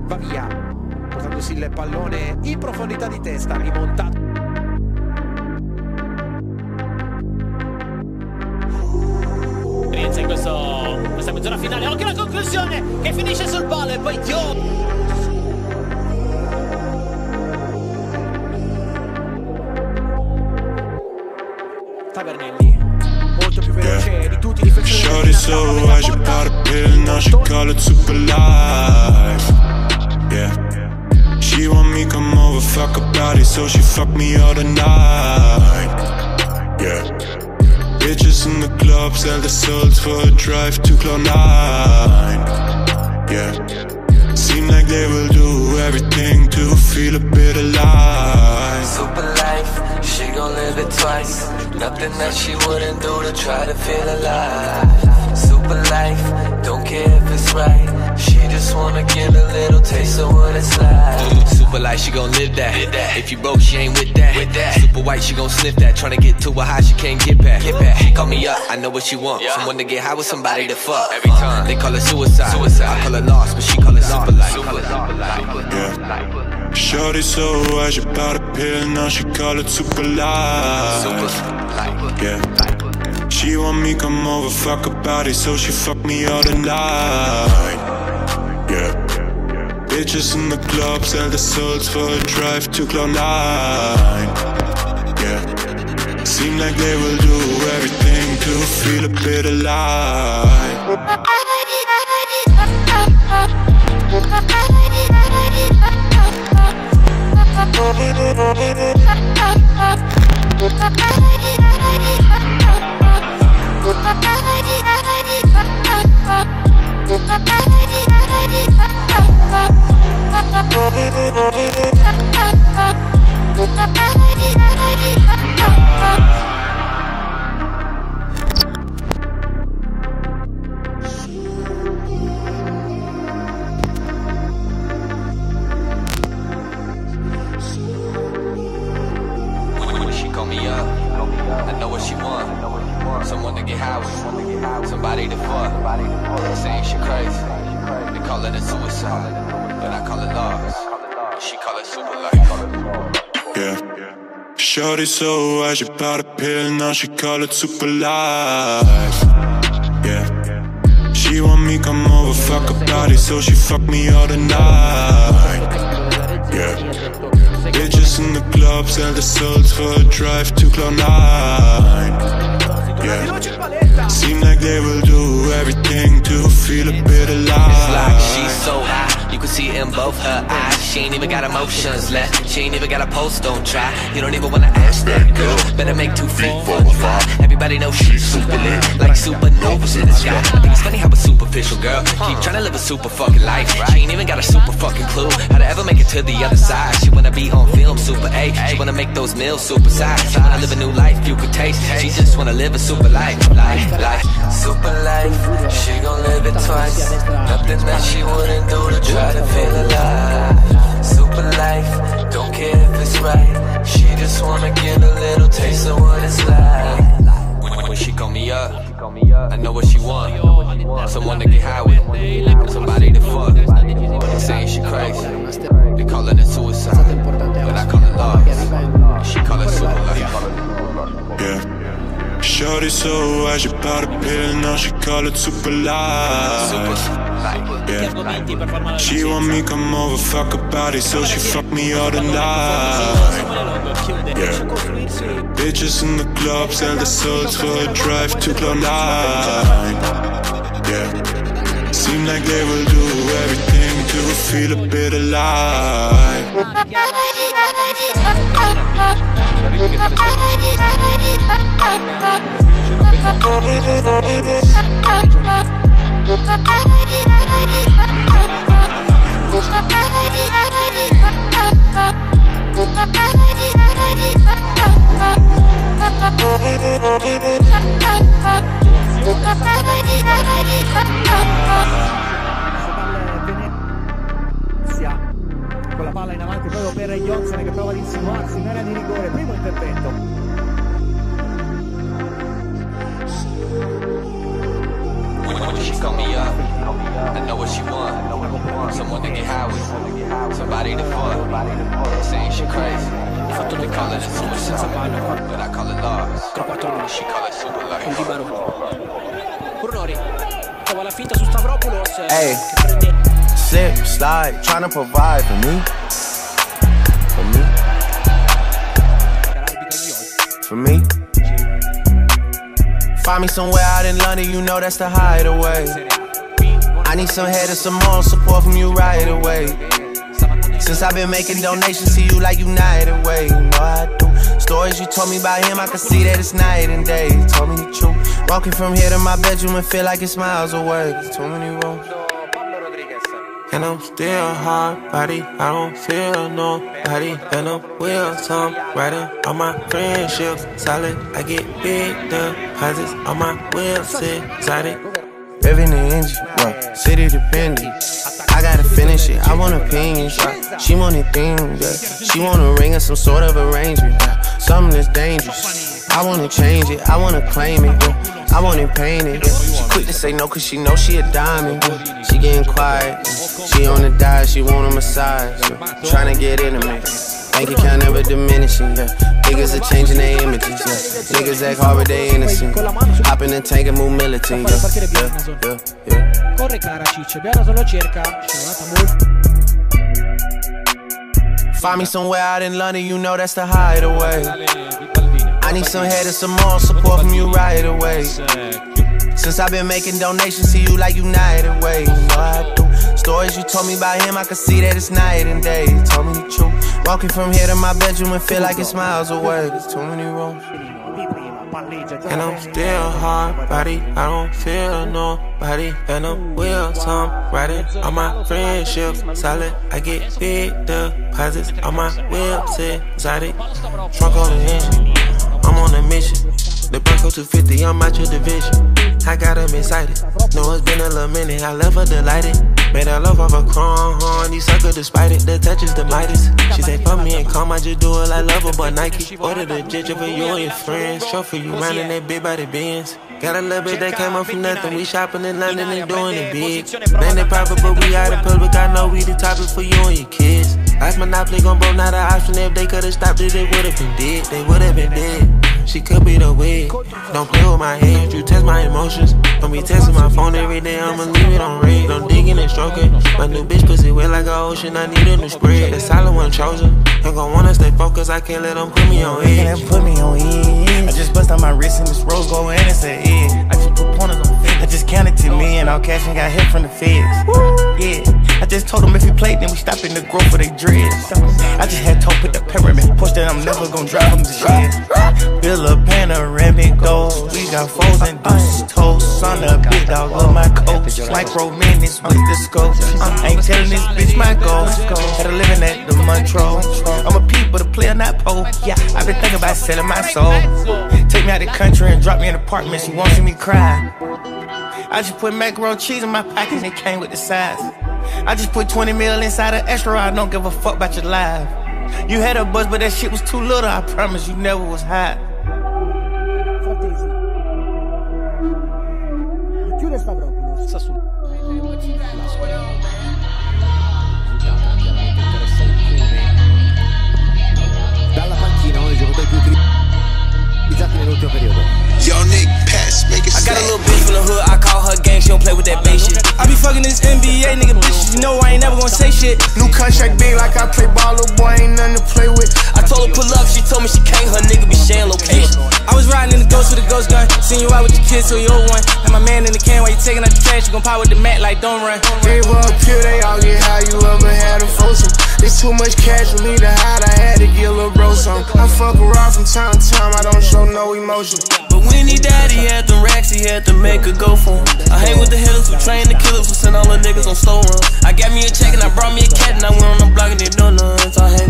va via, portandosi il pallone in profondità di testa, rimontato. In questa mezz'ora finale, anche la conclusione che finisce sul palo e poi Tavernelli, molto più veloce di tutti i difensori. Shorty so high, she bought a pill, now she call it super life. Yeah, she want me come over, fuck her body, so she fuck me all the night. Yeah, bitches in the club sell their souls for a drive to Cloud9. Yeah, seem like they will do everything to feel a bit alive. Super life, she gon' live it twice. Nothing that she wouldn't do to try to feel alive. Super life, don't care if it's right. She just wanna get a little taste of what it's like. Super light, she gon' live that. If you broke, she ain't with that. Super white, she gon' sniff that. Tryna get to a high, she can't get back. She call me up, I know what she want. Someone to get high with, somebody to fuck. Every time they call it suicide. I call it lost, but she call it super light. Yeah, shorty so high, she bought a pill, now she call it super light. Yeah, she want me come over, fuck her body, so she fuck me all the night. Yeah, bitches in the club sell their souls for a drive to Cloud9. Yeah, seem like they will do everything to feel a bit alive. She call me up, I know what she want. Someone to get high with, somebody to fuck. Saying she crazy, they call it a suicide, but I call it lost. She call it super life. Yeah, shorty so high, she bought a pill, now she call it super life. Yeah, she want me come over, fuck her body, so she fuck me all the night. Yeah, bitches in the club sell their souls for a drive to Cloud9. Yeah, seem like they will do everything to feel a bit alive. It's like she's so high, you can see it in both her eyes. She ain't even got emotions left, she ain't even got a pulse, don't try. You don't even wanna ask that girl, better make 2 feet 4 or 5. Everybody knows she's super lit, like supernovas in the sky. I think it's funny how a superficial girl keep trying to live a super fucking life. She ain't even got a super fucking clue how to ever make it to the other side. She wanna be on film, super A. She wanna make those meals super size. She wanna live a new life you could taste. She just wanna live a super life, life. Super life, she gon' live it twice. Nothing that she wouldn't do to try to feel alive. Super life, don't care if it's right. She just wanna get a little taste of what it's like. When she call me up, I know what she want. Someone to get high with, somebody to fuck. Saying she crazy, they call it a suicide, but I call it lost. She call it super life. Yeah, shorty so high, she bought a pill, now she call it super life. Yeah, she want me come over, fuck her body, so she fuck me all the night. Yeah, bitches in the club sell their souls for a drive to Cloud9. Yeah, seem like they will do everything to feel a bit alive. Con la palla in avanti proprio per Johnson che prova ad insinuarsi in area di rigore, primo intervento. She call me up. up. I know what she want. Someone to get high with. Somebody to fuck. Saying she crazy. They call it suicide, but I call it loss. She call it super life. Brunori trova la finta su Stavropoulos. Hey, slip, slide, trying to provide for me. For me. Find me somewhere out in London, you know that's the hideaway. I need some head and some moral support from you right away. Since I've been making donations to you like United Way, you know I do. Stories you told me about him, I can see that it's night and day. You told me the truth. Walking from here to my bedroom and feel like it's miles away. There's too many rooms. And I'm still hard body, I don't feel nobody. And I'm with some riding on my friendship solid. I get big deposits on my website exotic. Revving the engine, well, city dependent. I gotta finish it, I want opinions, She wanted things, She want a ring or some sort of arrangement, Something that's dangerous. I wanna change it, I wanna claim it, I want it painted, She quick to say no cause she know she a diamond, She getting quiet, she on the diet, she want a massage, Tryna get intimate, bank account never diminishing, Niggas are changing their images, Niggas act hard but they innocent. Hop in the tank and move militant, Corre Karacic, Beato lo cerca, scivolata molto. Find me somewhere out in London, you know that's the hideaway. I need some head and some moral support from you right away. Since I've been making donations to you like United Way, you know I do. Stories you told me about him, I can see that it's night and day. You told me the truth. Walking from here to my bedroom and feel like it's miles away. There's too many rooms. And I'm still hard body, I don't feel nobody. And I'm with some riding on my friendship solid. I get big deposits on my website exotic. Trunk on the engine, I'm on a mission. The Bronco 250, I'm out your division. I got him excited. Know it's been a little minute, I left her delighted. Made her love off a crown, these suckers despite it. The touch is the Midas. She say, fuck me and come, I just do it like Lover but Nike. Order the ginger for you and your friends. Show for you rounding that big body Benz. Got a little bit that came up from nothing. We shopping in London and doing it big. Man, they private, but we out in public. I know we the topic for you and your kids. Ice Monopoly gon' broke, not an option. If they could've stopped it, they would've been dead. They would've been dead. She could be the wig. Don't play with my head, you test my emotions. Don't be testing my phone every day, I'ma leave it on red. Don't digging and stroking. My new bitch pussy wet like an ocean, I need a new spread. The solid one chosen. Ain't gon' wanna stay focused, I can't let them put me on edge. Put me on edge. I just bust on my wrist and this rose gold and it's an edge. I just put pointers on feds. I just counted to me and all cash and got hit from the feds. Yeah. I just told them if we played, then we stop in the growth for they dreads. I just had to put the pyramid push that I'm never gonna drive them to shit. Bill a panoramic goals. We got foes and deuces toast. On the big dog of my coach. Micro minutes with the scope. I ain't telling this bitch my goals. Had a living at the Montreux. I'm a peep, but a player, not Poe. Yeah, I've been thinking about selling my soul. Take me out the country and drop me in an apartment. She won't see me cry. I just put macaroni cheese in my pocket and it came with the size. I just put 20 mil inside an extra. I don't give a fuck about your life. You had a buzz, but that shit was too little. I promise you never was hot. Chiude Stavropoulos. Dalla panchina uno dei giocatori più utilizzati nell'ultimo periodo. Yo, Nick, pass, make it I got a little bitch from the hood, I call her gang, she don't play with that base shit. I be fucking this NBA nigga bitches, you know I ain't never gonna say shit. New contract big like I play ball, little boy ain't nothing to play with. I told her pull up, she told me she can't, her nigga be sharing location. I was riding in the ghost with a ghost gun, seen you out with the kids, so you old one. And my man in the can while you taking out the trash, you gon' pop with the mat like don't run. Gave up here, they all get high, you ever had a foursome. It's too much cash for me to hide, I had to get a little bro some. I fuck around from time to time, I don't show no emotion. But when he died, he had them racks, he had to make her go for him. I hang with the hitters who train the killers who send all the niggas on slow run. I got me a check and I brought me a cat and I went on the block and they know none. So I hang